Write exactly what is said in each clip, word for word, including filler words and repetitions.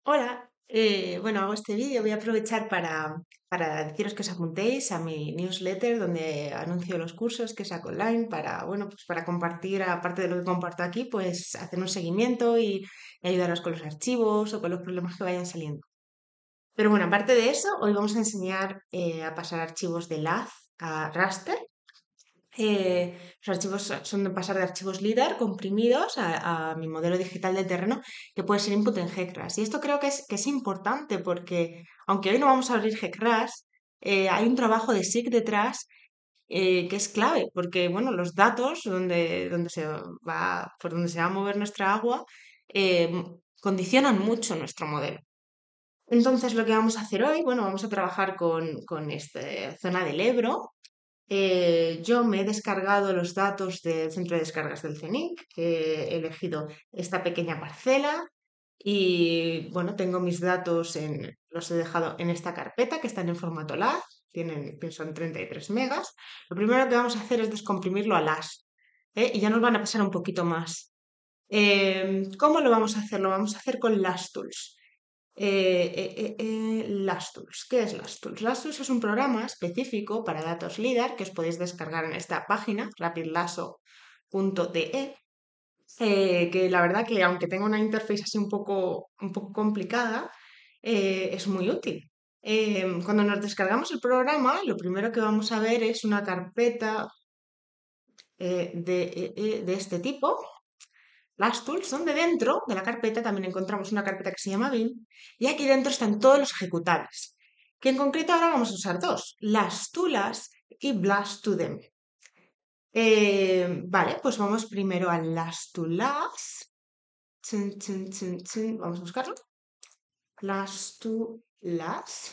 Hola, eh, bueno, hago este vídeo. Voy a aprovechar para, para deciros que os apuntéis a mi newsletter donde anuncio los cursos que saco online para, bueno, pues para compartir, aparte de lo que comparto aquí, pues hacer un seguimiento y, y ayudaros con los archivos o con los problemas que vayan saliendo. Pero bueno, aparte de eso, hoy vamos a enseñar eh, a pasar archivos de L A Z a raster. Eh, los archivos so- son de pasar de archivos LIDAR comprimidos a, a mi modelo digital de terreno que puede ser input en GECRAS. Y esto creo que es, que es importante porque, aunque hoy no vamos a abrir GECRAS, eh, hay un trabajo de S I C detrás eh, que es clave porque, bueno, los datos donde, donde se va, por donde se va a mover nuestra agua eh, condicionan mucho nuestro modelo. Entonces, lo que vamos a hacer hoy, bueno, vamos a trabajar con, con esta zona del Ebro. Eh, yo me he descargado los datos del centro de descargas del CENIC, he elegido esta pequeña parcela y bueno, tengo mis datos en, los he dejado en esta carpeta que están en formato L A Z, tienen, que son treinta y tres megas. Lo primero que vamos a hacer es descomprimirlo a L A S, ¿eh? Y ya nos van a pasar un poquito más. Eh, ¿cómo lo vamos a hacer? Lo vamos a hacer con LastTools. Eh, eh, eh, eh, LastTools. ¿Qué es LastTools? LastTools es un programa específico para datos LIDAR que os podéis descargar en esta página, rapidlasso.de, eh, que la verdad que aunque tenga una interfaz así un poco, un poco complicada, eh, es muy útil. Eh, cuando nos descargamos el programa, lo primero que vamos a ver es una carpeta eh, de, eh, eh, de este tipo, las tools, donde dentro de la carpeta también encontramos una carpeta que se llama bin y aquí dentro están todos los ejecutables, que en concreto ahora vamos a usar dos, las tulas y blast to them. Eh, vale, pues vamos primero a las tulas. Chun, chun, chun, chun. Vamos a buscarlo. Las tulas.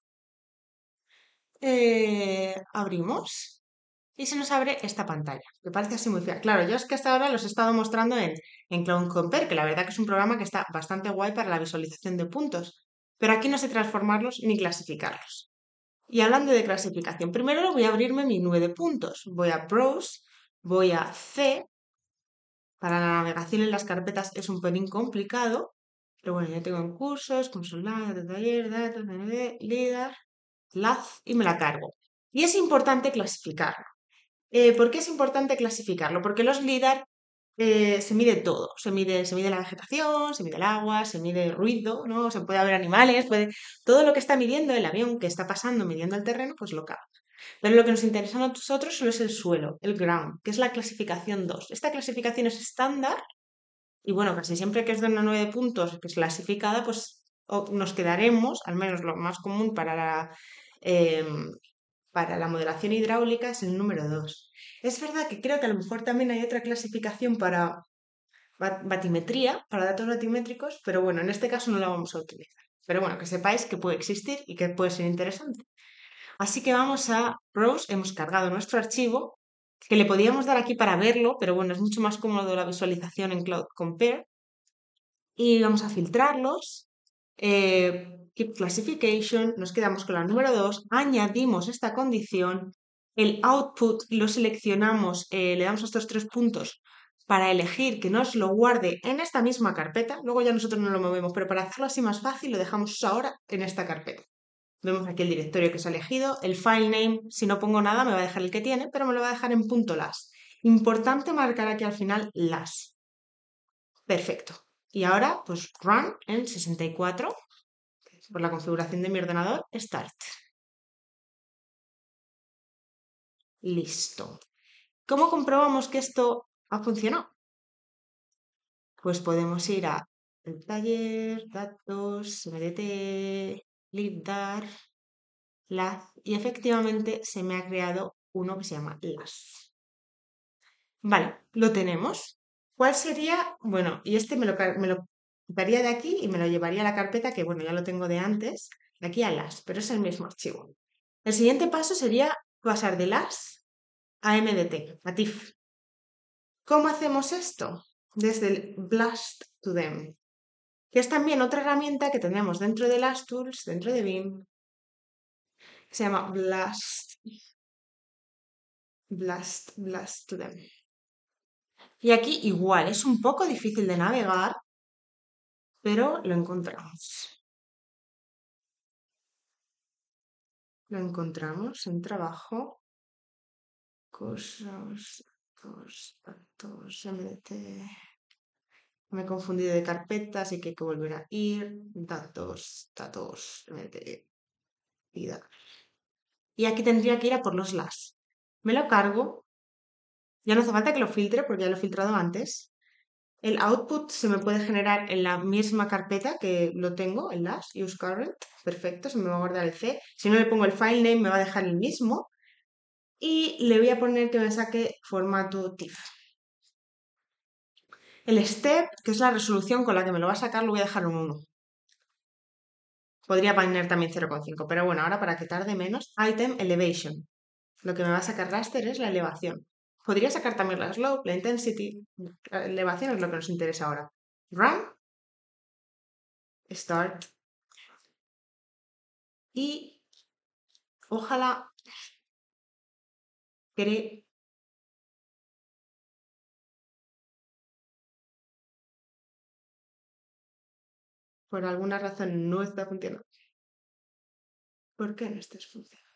Eh, abrimos y se nos abre esta pantalla, que parece así muy fea. Claro, yo es que hasta ahora los he estado mostrando en, en Cloud Compare, que la verdad que es un programa que está bastante guay para la visualización de puntos, pero aquí no sé transformarlos ni clasificarlos. Y hablando de clasificación, primero voy a abrirme mi nube de puntos. Voy a Browse, voy a C. Para la navegación en las carpetas es un pelín complicado, pero bueno, ya tengo en cursos, consulado, taller, datos, líder, L A Z y me la cargo. Y es importante clasificarlo. Eh, ¿por qué es importante clasificarlo? Porque los LIDAR eh, se mide todo. Se mide, se mide la vegetación, se mide el agua, se mide el ruido, ¿no? Se puede ver animales, puede... todo lo que está midiendo el avión que está pasando, midiendo el terreno, pues lo capta. Pero lo que nos interesa a nosotros solo es el suelo, el ground, que es la clasificación dos. Esta clasificación es estándar y bueno, casi siempre que es de una nueve puntos que es clasificada, pues o- nos quedaremos, al menos lo más común para la, em, para la modelación hidráulica es el número dos. Es verdad que creo que a lo mejor también hay otra clasificación para ba- batimetría, para datos batimétricos, pero bueno, en este caso no la vamos a utilizar. Pero bueno, que sepáis que puede existir y que puede ser interesante. Así que vamos a Browse, hemos cargado nuestro archivo, que le podíamos dar aquí para verlo, pero bueno, es mucho más cómodo la visualización en Cloud Compare. Y vamos a filtrarlos. eh, Keep Classification, nos quedamos con la número dos, añadimos esta condición, el output lo seleccionamos, eh, le damos estos tres puntos para elegir que nos lo guarde en esta misma carpeta, luego ya nosotros no lo movemos, pero para hacerlo así más fácil lo dejamos ahora en esta carpeta. Vemos aquí el directorio que se ha elegido, el file name, si no pongo nada me va a dejar el que tiene, pero me lo va a dejar en punto .las. Importante marcar aquí al final las. Perfecto. Y ahora, pues run en sesenta y cuatro por la configuración de mi ordenador, start. Listo. ¿Cómo comprobamos que esto ha funcionado? Pues podemos ir a el taller, datos, M D T, libdar, L A Z y efectivamente se me ha creado uno que se llama las. Vale, lo tenemos. ¿Cuál sería? Bueno, y este me lo, car- me lo quitaría de aquí y me lo llevaría a la carpeta que, bueno, ya lo tengo de antes, de aquí a las, pero es el mismo archivo. El siguiente paso sería pasar de las a M D T, a T I F. ¿Cómo hacemos esto? Desde el Blast to them, que es también otra herramienta que tenemos dentro de las tools, dentro de BIM, que se llama Blast, Blast, Blast to them. Y aquí igual, es un poco difícil de navegar, pero lo encontramos. Lo encontramos en trabajo. Cosas, datos, datos, M D T. Me he confundido de carpeta, así que hay que volver a ir. Datos, datos, M D T, vida. Y aquí tendría que ir a por los las. Me lo cargo. Ya no hace falta que lo filtre porque ya lo he filtrado antes. El output se me puede generar en la misma carpeta que lo tengo, el las, use current. Perfecto, se me va a guardar el C. Si no le pongo el file name, me va a dejar el mismo. Y le voy a poner que me saque formato T I F. El step, que es la resolución con la que me lo va a sacar, lo voy a dejar en uno. Podría poner también cero coma cinco, pero bueno, ahora para que tarde menos, item elevation. Lo que me va a sacar raster es la elevación. Podría sacar también la slope, la intensity. La elevación es lo que nos interesa ahora. Run, start. Y ojalá cree. Por alguna razón no está funcionando. ¿Por qué no estás funcionando?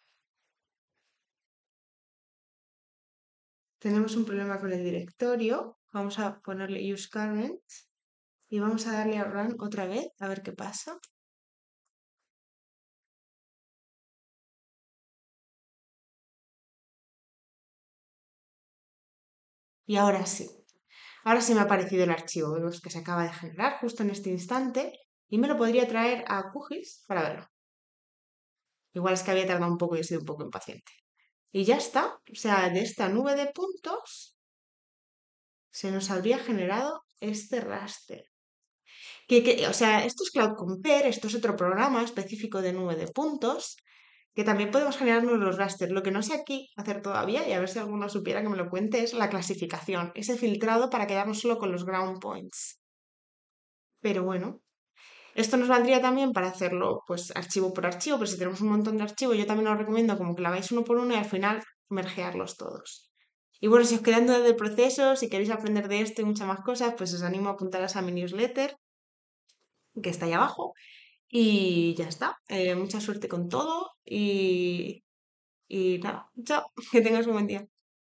Tenemos un problema con el directorio. Vamos a ponerle use current y vamos a darle a run otra vez a ver qué pasa. Y ahora sí. Ahora sí me ha aparecido el archivo. Vemos que se acaba de generar justo en este instante y me lo podría traer a QGIS para verlo. Igual es que había tardado un poco y he sido un poco impaciente. Y ya está. O sea, de esta nube de puntos se nos habría generado este raster. Que, que, o sea, esto es Cloud Compare, esto es otro programa específico de nube de puntos, que también podemos generarnos los raster. Lo que no sé aquí hacer todavía, y a ver si alguno supiera que me lo cuente, es la clasificación, ese filtrado para quedarnos solo con los ground points. Pero bueno, esto nos valdría también para hacerlo pues archivo por archivo, pero si tenemos un montón de archivos, yo también os recomiendo como que lo hagáis uno por uno y al final mergearlos todos. Y bueno, si os quedan dudas del proceso, si queréis aprender de esto y muchas más cosas, pues os animo a apuntaros a mi newsletter, que está ahí abajo. Y ya está. Eh, mucha suerte con todo y, y nada, chao, que tengas un buen día.